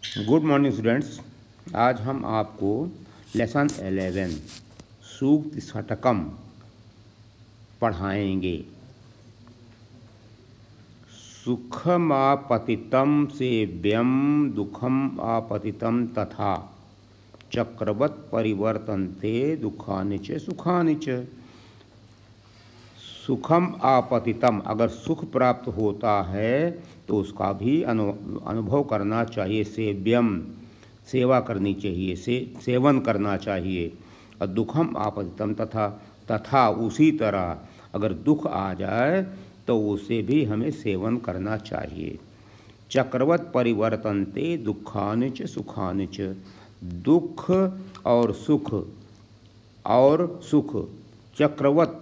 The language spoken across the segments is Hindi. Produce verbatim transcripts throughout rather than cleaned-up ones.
Good morning students. आज हम आपको लेसन एलेवन सूक्त षटकम पढ़ाएंगे। सुखम आपतितम सेव्यम दुखम आपतितम तथा चक्रवत् परिवर्तन्ते दुखानि च सुखानि च। सुखम आपतितम, अगर सुख प्राप्त होता है तो उसका भी अनु अनुभव करना चाहिए। सेव्यम, सेवा करनी चाहिए, से सेवन करना चाहिए। और दुखम आपतितम, तथा तथा उसी तरह अगर दुख आ जाए तो उसे भी हमें सेवन करना चाहिए। चक्रवत् परिवर्तन्ते दुखानि च सुखानि च। दुख और सुख और सुख चक्रवत्,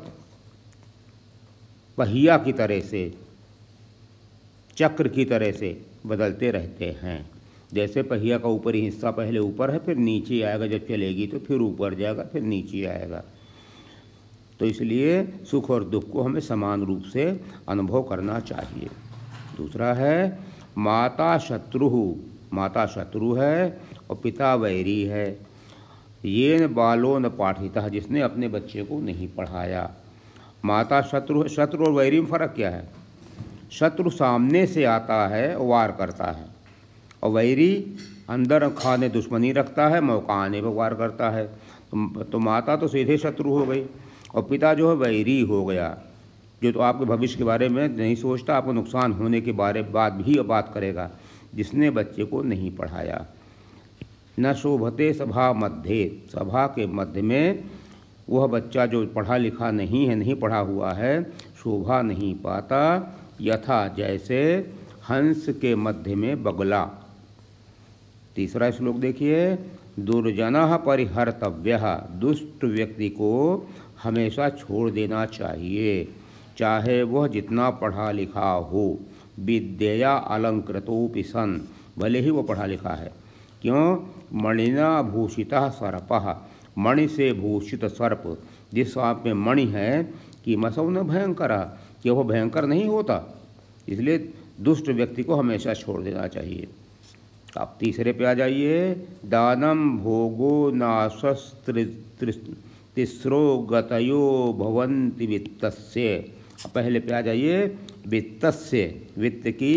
पहिया की तरह से, चक्र की तरह से बदलते रहते हैं। जैसे पहिया का ऊपरी हिस्सा पहले ऊपर है, फिर नीचे आएगा, जब चलेगी तो फिर ऊपर जाएगा, फिर नीचे आएगा। तो इसलिए सुख और दुख को हमें समान रूप से अनुभव करना चाहिए। दूसरा है माता शत्रु, माता शत्रु है और पिता वैरी है। ये न बालो न पाठिता, जिसने अपने बच्चे को नहीं पढ़ाया। माता शत्रु, शत्रु और वैरी में फ़र्क क्या है? शत्रु सामने से आता है, वार करता है, और वैरी अंदर खाने दुश्मनी रखता है, मौका आने पर वार करता है। तो, तो माता तो सीधे शत्रु हो गई और पिता जो है वैरी हो गया, जो तो आपके भविष्य के बारे में नहीं सोचता, आपको नुकसान होने के बारे बात भी बात करेगा, जिसने बच्चे को नहीं पढ़ाया। न शोभते सभा मध्य, सभा के मध्य में वह बच्चा जो पढ़ा लिखा नहीं है, नहीं पढ़ा हुआ है, शोभा नहीं पाता। यथा, जैसे हंस के मध्य में बगुला। तीसरा श्लोक देखिए, दुर्जनः परिहर्तव्यः, दुष्ट व्यक्ति को हमेशा छोड़ देना चाहिए, चाहे वह जितना पढ़ा लिखा हो। विद्यया अलंकृतोऽपि सन्, भले ही वो पढ़ा लिखा है। क्यों? मणिना भूषितः सर्पः, मणि से भूषित सर्प, जिस सांप में मणि है कि मसौ न भयंकर, कि वह भयंकर नहीं होता। इसलिए दुष्ट व्यक्ति को हमेशा छोड़ देना चाहिए। आप तीसरे पे आ जाइए, दानम भोगो नाशस्त्र तिस्रो गतयो भवन्ति वित्तस्य। पहले पे आ जाइए, वित्तस्य, वित्त की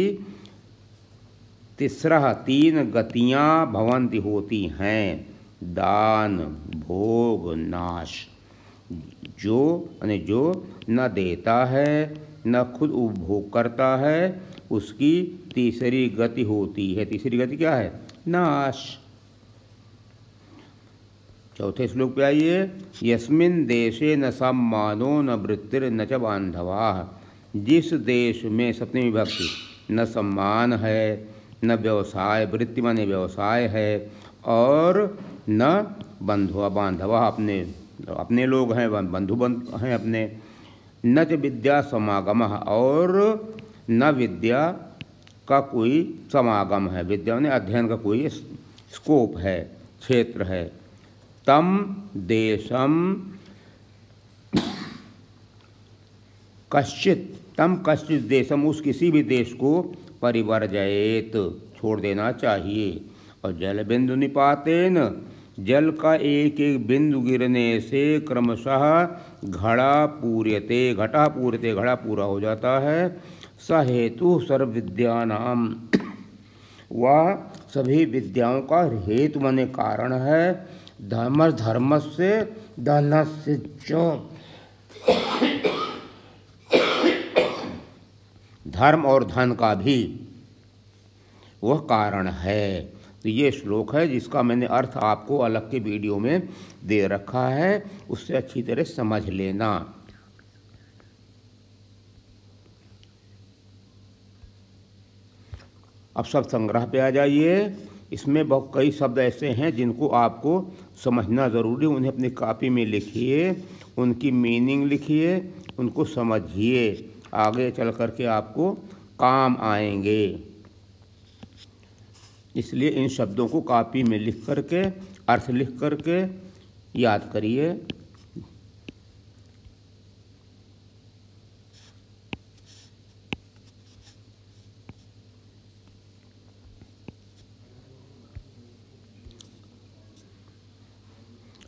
तिस्रह, तीन गतियाँ भवन्ति होती हैं। दान, भोग, नाश। जो यानी जो न देता है न खुद उपभोग करता है, उसकी तीसरी गति होती है। तीसरी गति क्या है? नाश। चौथे श्लोक पे आइए, यस्मिन् देशे न सम्मानो न वृत्तिर् न च बान्धवाः, जिस देश में, सप्तमी विभक्ति, न सम्मान है न व्यवसाय, वृत्ति माने व्यवसाय है, और न बंधुआ, बांधवा अपने अपने लोग हैं, बंधु बंधु हैं अपने। न च विद्या समागमः, और न विद्या का कोई समागम है, विद्या ने अध्ययन का कोई स्कोप है, क्षेत्र है। तम देशम कश्चित, तम कश्चित देशम, उस किसी भी देश को परिवर्जयेत, छोड़ देना चाहिए। और जल बिंदु निपातेन, जल का एक एक बिंदु गिरने से क्रमशः घड़ा पूर्यते, घटा पूर्यते, घड़ा पूरा हो जाता है। स हेतु सर्व विद्यानाम, वह सभी विद्याओं का हेतु माने कारण है। धर्म धर्म से धनस्य च, धर्म और धन का भी वह कारण है। तो ये श्लोक है जिसका मैंने अर्थ आपको अलग के वीडियो में दे रखा है, उससे अच्छी तरह समझ लेना। अब सब संग्रह पे आ जाइए। इसमें बहुत कई शब्द ऐसे हैं जिनको आपको समझना ज़रूरी है। उन्हें अपनी कॉपी में लिखिए, उनकी मीनिंग लिखिए, उनको समझिए, आगे चल कर के आपको काम आएंगे। इसलिए इन शब्दों को कॉपी में लिख करके, अर्थ लिख करके याद करिए।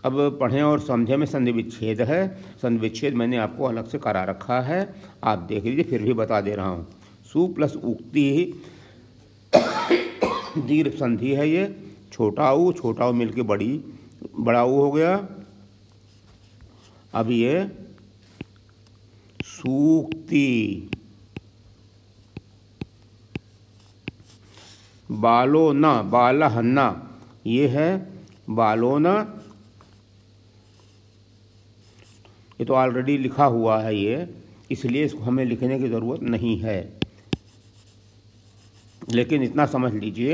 अब पढ़ें और समझें में संधि विच्छेद है। संधि विच्छेद मैंने आपको अलग से करा रखा है, आप देख लीजिए, फिर भी बता दे रहा हूँ। सु प्लस उक्ति दीर्घ संधि है ये। छोटा ऊ छोटा ऊ मिलके बड़ी बड़ा ऊ हो गया। अब ये सूक्ति, बालोना बालहन्ना ये है बालोना, ये तो ऑलरेडी लिखा हुआ है ये, इसलिए इसको हमें लिखने की ज़रूरत नहीं है। लेकिन इतना समझ लीजिए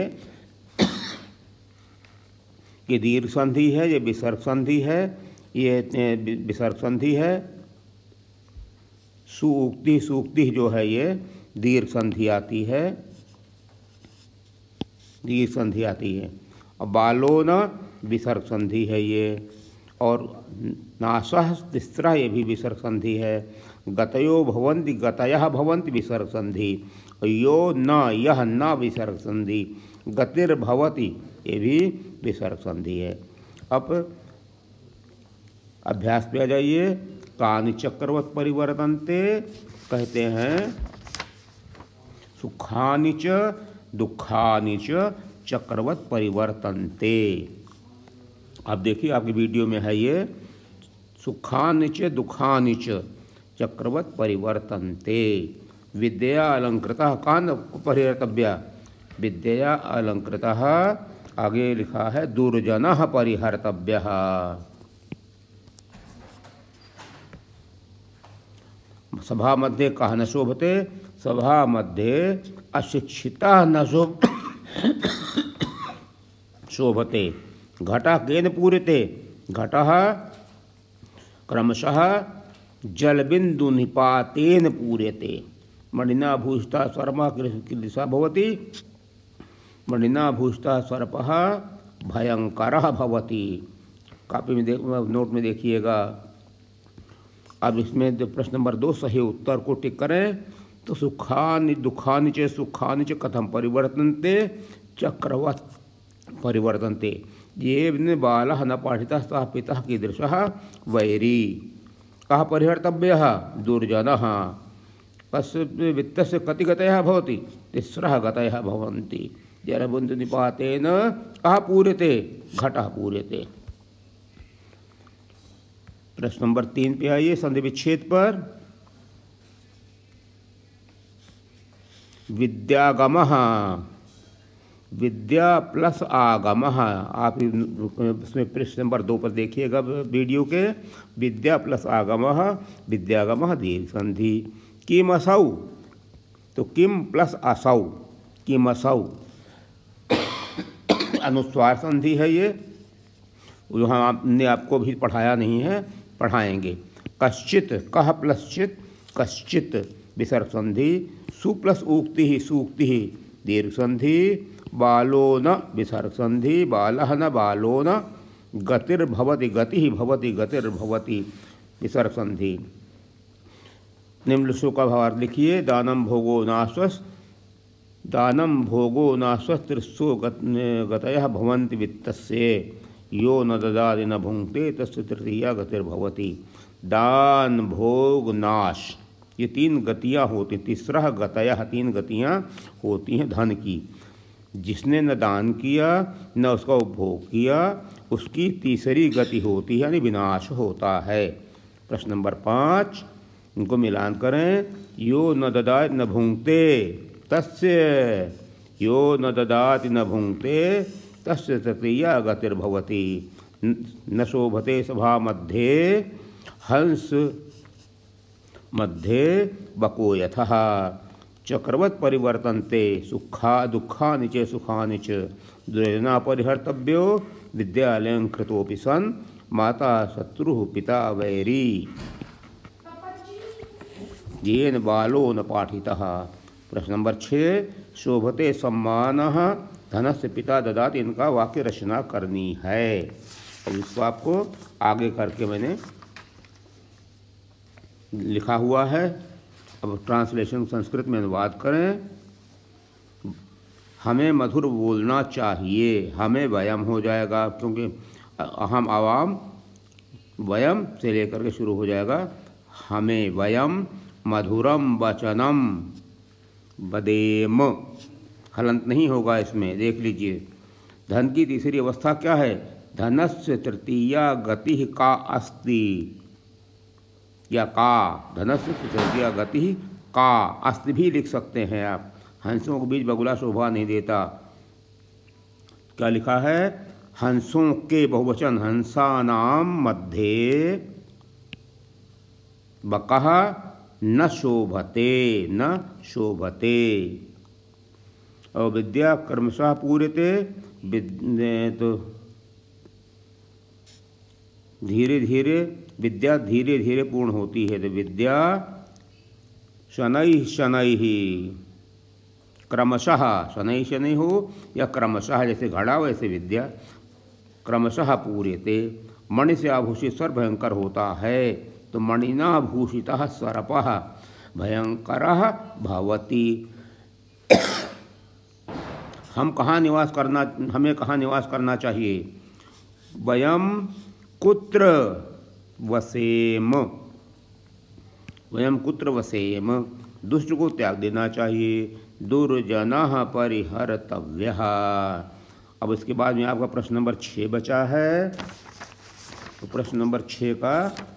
कि दीर्घ संधि है, ये विसर्ग संधि है, ये विसर्ग संधि है। सूक्ति सूक्ति जो है ये दीर्घ संधि आती है, दीर्घ संधि आती है। और बालोन विसर्ग संधि है ये। और नासः तिस्रः ये भी विसर्ग संधि है। गतयो भवन्ति गतयः भवन्ति विसर्ग संधि। यो न यह न विसर्ग संधि। गतिर्भवति ये भी विसर्ग संधि है। अब अभ्यास पे आ जाइए। कानि चक्रवत् परिवर्तन्ते कहते हैं सुखानि च दुखानि च चक्रवत् परिवर्तन्ते। आप देखिए आपकी वीडियो में है ये, सुखानि च दुखानि च चक्रवत् परिवर्तन्ते। विद्या अलंकृतः कान परिहर्तव्या, विद्या अलंकृतः आगे लिखा है दुर्जनः परिहर्तव्यः। सभा मध्ये कः न शोभते, सभा मध्ये अशिक्षितः न शोभते। घटः केन पूर्यते, घटः क्रमशः जलबिंदु निपातेन पूर्यते। मणिना भूषितः सर्पः कीदृशः भवति, मणिना भूषितः सर्पः भयंकरः भवति। कॉपी में देख, नोट में देखिएगा। अब इसमें प्रश्न नंबर दो सही उत्तर को टिक करें। तो सुखानि दुखानि च सुखानि च कथम परिवर्तन्ते, चक्रवत् परिवर्तन्ते। ये बालः न पाठितः सः पितः कीदृशः वैरी। कः परिहर्तव्यः, दुर्जनः। कस्य वित्तस्य कति गतयः भवति, तिस्रः गतयः भवन्ति। जलबिंदु निपातेन कः पूर्यते, घटः पूर्यते। प्रश्न नंबर तीन पे आइए, संधि विच्छेद पर। विद्यागमः, विद्या प्लस आगमः। आप इसमें प्रश्न नंबर दो पर देखिएगा वीडियो के। विद्या प्लस आगमः, विद्यागमः दीर्घ संधि। किम असौ, तो किम प्लस असौ, किम असौ अनुस्वार संधि है ये, जो हमने आपको भी पढ़ाया नहीं है, पढ़ाएंगे। कश्चित, कह प्लस चित, कश्चित विसर्ग संधि। सु प्लस उक्ति ही, सूक्ति ही दीर्घ संधि। बालो न विसर्ग संधि, बालः न बालो न। गतिर्भवति, गति भवति, गतिर्भवति विसर्ग संधि। निम्न श्लोक का भावार्थ लिखिए। दानम भोगो नाश्वस्, दानम भोगो नाश्वस् त्रिस्सो गतयः भवन्ति वित्तस्य। यो न ददाति न भुंक्ते तस्य तृतीया गतिर्भवति। दान भोग नाश ये तीन गतियाँ होती, तीसरा गतयः तीन गतियाँ होती हैं धन की। जिसने न दान किया न उसका उपभोग किया, उसकी तीसरी गति होती है, यानी विनाश होता है। प्रश्न नंबर पाँच, इनको मिलान करें। यो न ददाति न भुंक्ते तस्य, यो न ददाति न भुंक्ते तस्य तृतीया गतिर्भवति। न शोभते सभा मध्ये हंस मध्ये बको यथः। चक्रवत् परिवर्तन्ते सुखा दुखानि च सुखानि च। दुर्जना परिहर्तव्यो विद्यालयं कृतोऽपि सन्, माता शत्रुः पिता वैरी। येन बालो न पाठितः। प्रश्न नंबर छः, शोभते सम्मानः धनस्य पिता ददाति, इनका वाक्य रचना करनी है। अब इसको आपको आगे करके मैंने लिखा हुआ है। अब ट्रांसलेशन संस्कृत में अनुवाद करें। हमें मधुर बोलना चाहिए, हमें वयम हो जाएगा क्योंकि अहम आवाम वयम से लेकर के शुरू हो जाएगा हमें, वयम मधुरम वचनम वदेम, हलंत नहीं होगा इसमें, देख लीजिए। धन की तीसरी अवस्था क्या है? धनस्य तृतीया गति का अस्ति, या का, धनस्य तृतीया गति का, अस्ति भी लिख सकते हैं आप। हंसों के बीच बगुला शोभा नहीं देता। क्या लिखा है? हंसों के बहुवचन हंसानाम मध्ये बकः न शोभते, न शोभते। और विद्या क्रमशः पूर्यते, तो धीरे धीरे, विद्या धीरे धीरे पूर्ण होती है। तो विद्या शनैः शनैः, क्रमशः, शनैः शनैः हो या क्रमशः, जैसे घड़ा वैसे विद्या क्रमशः पूर्यते। मणि से आभूषित स्वर भयंकर होता है, तो मणिना भूषितः सर्पः भयंकरः भवति। हम कहाँ निवास करना, हमें कहाँ निवास करना चाहिए? वयम कुत्र वसेम, वयम कुत्र वसेम, दुष्ट को त्याग देना चाहिए। दुर्जनः परिहर्तव्यः। अब इसके बाद में आपका प्रश्न नंबर छः बचा है। तो प्रश्न नंबर छः का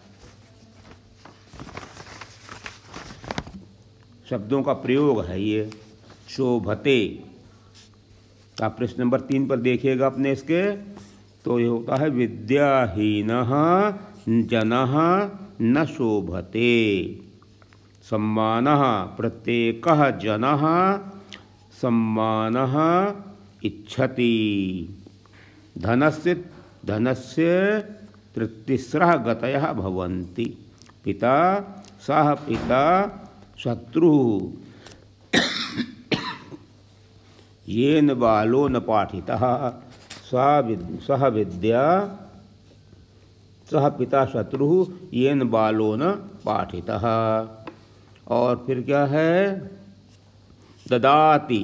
शब्दों का प्रयोग है ये, शोभते। आप प्रश्न नंबर तीन पर देखिएगा अपने इसके, तो ये होता है विद्याहीनः जनः न शोभते। सम्मानः प्रत्येकः जनः सम्मानः इच्छति। धनस्य धनस्य तृतीस्रः गतयः भवन्ति। पिता सः पिता शत्रुः येन बालो न पाठितः सः विद्या सः पिता शत्रुः येन बालो न पाठितः। और फिर क्या है? ददाति,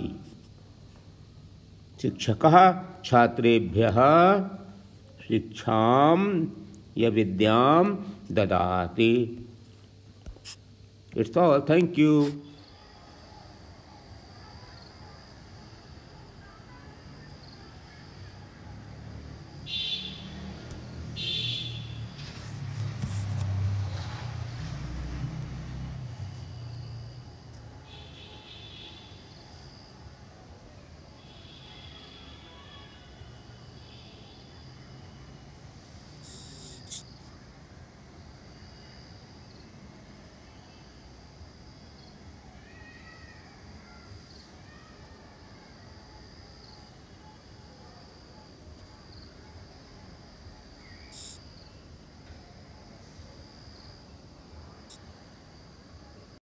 शिक्षकः छात्रेभ्यः शिक्षां या विद्यां ददाति। It's all, thank you.